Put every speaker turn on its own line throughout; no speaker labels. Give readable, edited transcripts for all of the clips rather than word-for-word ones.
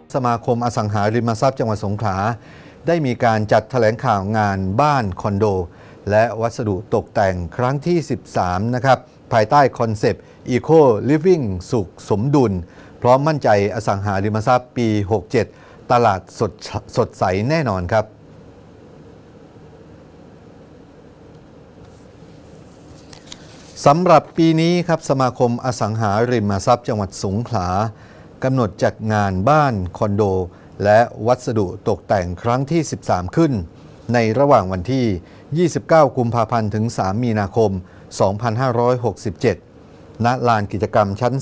สมาคมอสังหาริมทรัพย์จังหวัดสงขลาได้มีการจัดแถลงข่าวงานบ้านคอนโดและวัสดุตกแต่งครั้งที่ 13 นะครับภายใต้คอนเซปต์ Eco Living สุขสมดุลพร้อมมั่นใจอสังหาริมทรัพย์ปี 67 ตลาดสดใสแน่นอนครับสำหรับปีนี้ครับสมาคมอสังหาริมทรัพย์จังหวัดสงขลากำหนดจัดงานบ้านคอนโดและวัสดุตกแต่งครั้งที่ 13 ขึ้นในระหว่างวันที่ 29 กุมภาพันธ์ถึง 3 มีนาคม 2567 ณ ลานกิจกรรมชั้น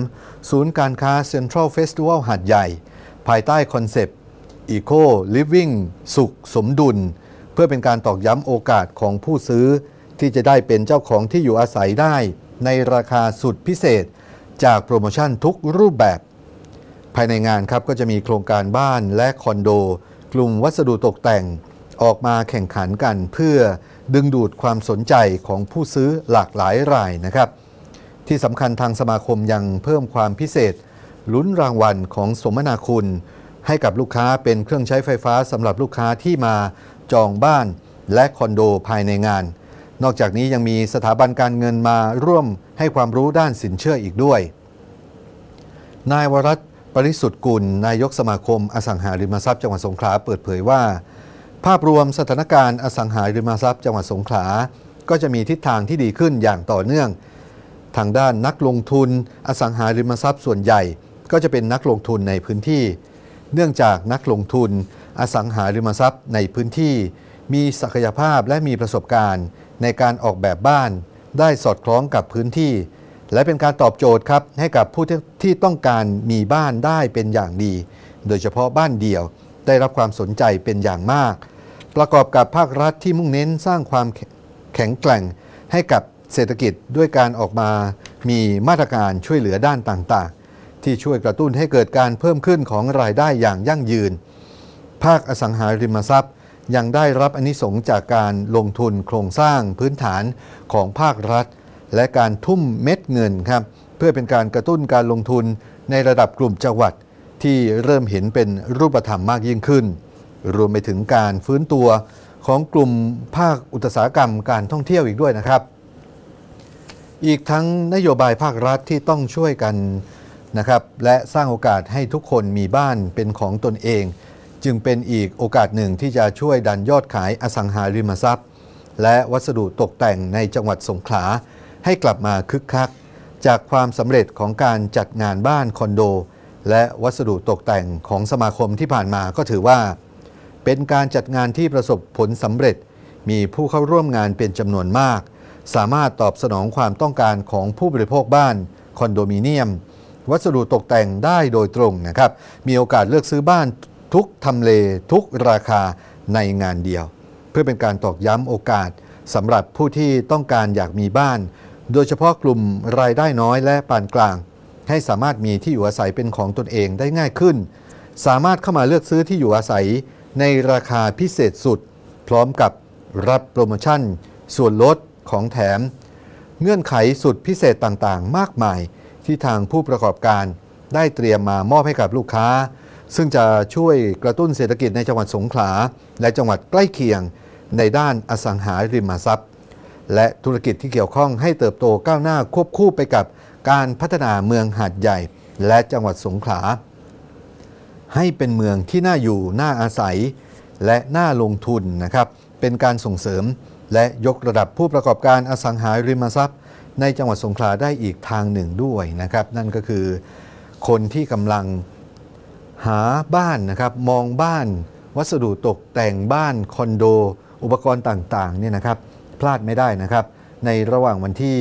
3 ศูนย์การค้าเซ็นทรัลเฟสติวัลหาดใหญ่ภายใต้คอนเซปต์ Eco Living สุขสมดุลเพื่อเป็นการตอกย้ำโอกาสของผู้ซื้อที่จะได้เป็นเจ้าของที่อยู่อาศัยได้ในราคาสุดพิเศษจากโปรโมชั่นทุกรูปแบบภายในงานครับก็จะมีโครงการบ้านและคอนโดกลุ่มวัสดุตกแต่งออกมาแข่งขันกันเพื่อดึงดูดความสนใจของผู้ซื้อหลากหลายรายนะครับที่สำคัญทางสมาคมยังเพิ่มความพิเศษลุ้นรางวัลของสมนาคุณให้กับลูกค้าเป็นเครื่องใช้ไฟฟ้าสำหรับลูกค้าที่มาจองบ้านและคอนโดภายในงานนอกจากนี้ยังมีสถาบันการเงินมาร่วมให้ความรู้ด้านสินเชื่ออีกด้วยนายวรัตน์ปริสุทธิ์กุลนายกสมาคมอสังหาริมทรัพย์จังหวัดสงขลาเปิดเผยว่าภาพรวมสถานการณ์อสังหาริมทรัพย์จังหวัดสงขลาก็จะมีทิศทางที่ดีขึ้นอย่างต่อเนื่องทางด้านนักลงทุนอสังหาริมทรัพย์ส่วนใหญ่ก็จะเป็นนักลงทุนในพื้นที่เนื่องจากนักลงทุนอสังหาริมทรัพย์ในพื้นที่มีศักยภาพและมีประสบการณ์ในการออกแบบบ้านได้สอดคล้องกับพื้นที่และเป็นการตอบโจทย์ครับให้กับผู้ที่ต้องการมีบ้านได้เป็นอย่างดีโดยเฉพาะบ้านเดี่ยวได้รับความสนใจเป็นอย่างมากประกอบกับภาครัฐที่มุ่งเน้นสร้างความแข็งแกร่งให้กับเศรษฐกิจด้วยการออกมามีมาตรการช่วยเหลือด้านต่างๆที่ช่วยกระตุ้นให้เกิดการเพิ่มขึ้นของรายได้อย่างยั่งยืนภาคอสังหาริมทรัพย์ยังได้รับอานิสงส์จากการลงทุนโครงสร้างพื้นฐานของภาครัฐและการทุ่มเม็ดเงินครับเพื่อเป็นการกระตุ้นการลงทุนในระดับกลุ่มจังหวัดที่เริ่มเห็นเป็นรูปธรรมมากยิ่งขึ้นรวมไปถึงการฟื้นตัวของกลุ่มภาคอุตสาหกรรมการท่องเที่ยวอีกด้วยนะครับอีกทั้งนโยบายภาครัฐที่ต้องช่วยกันนะครับและสร้างโอกาสให้ทุกคนมีบ้านเป็นของตนเองจึงเป็นอีกโอกาสหนึ่งที่จะช่วยดันยอดขายอสังหาริมทรัพย์และวัสดุตกแต่งในจังหวัดสงขลาให้กลับมาคึกคักจากความสำเร็จของการจัดงานบ้านคอนโดและวัสดุตกแต่งของสมาคมที่ผ่านมาก็ถือว่าเป็นการจัดงานที่ประสบผลสำเร็จมีผู้เข้าร่วมงานเป็นจำนวนมากสามารถตอบสนองความต้องการของผู้บริโภคบ้านคอนโดมิเนียมวัสดุตกแต่งได้โดยตรงนะครับมีโอกาสเลือกซื้อบ้านทุกทำเลทุกราคาในงานเดียวเพื่อเป็นการตอกย้ำโอกาสสำหรับผู้ที่ต้องการอยากมีบ้านโดยเฉพาะกลุ่มรายได้น้อยและปานกลางให้สามารถมีที่อยู่อาศัยเป็นของตนเองได้ง่ายขึ้นสามารถเข้ามาเลือกซื้อที่อยู่อาศัยในราคาพิเศษสุดพร้อมกับรับโปรโมชั่นส่วนลดของแถมเงื่อนไขสุดพิเศษต่างๆมากมายที่ทางผู้ประกอบการได้เตรียมมามอบให้กับลูกค้าซึ่งจะช่วยกระตุ้นเศรษฐกิจในจังหวัดสงขลาและจังหวัดใกล้เคียงในด้านอสังหาริมทรัพย์และธุรกิจที่เกี่ยวข้องให้เติบโตก้าวหน้าควบคู่ไปกับการพัฒนาเมืองหาดใหญ่และจังหวัดสงขลาให้เป็นเมืองที่น่าอยู่น่าอาศัยและน่าลงทุนนะครับเป็นการส่งเสริมและยกระดับผู้ประกอบการอสังหาริมทรัพย์ในจังหวัดสงขลาได้อีกทางหนึ่งด้วยนะครับนั่นก็คือคนที่กำลังหาบ้านนะครับมองบ้านวัสดุตกแต่งบ้านคอนโดอุปกรณ์ต่างๆเนี่ยนะครับพลาดไม่ได้นะครับในระหว่างวันที่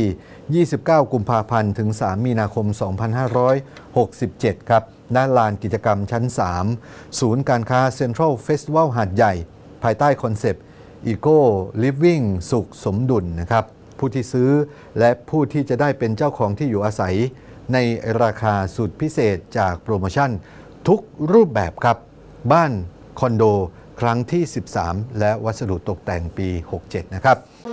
29 กุมภาพันธ์ถึง 3 มีนาคม 2567 ครับณ ลานกิจกรรมชั้น 3 ศูนย์การค้าเซ็นทรัลเฟสติวัลหาดใหญ่ภายใต้คอนเซปต์ Eco Living สุขสมดุลนะครับผู้ที่ซื้อและผู้ที่จะได้เป็นเจ้าของที่อยู่อาศัยในราคาสุดพิเศษจากโปรโมชั่นทุกรูปแบบครับบ้านคอนโดครั้งที่ 13 และวัสดุตกแต่งปี 67 นะครับ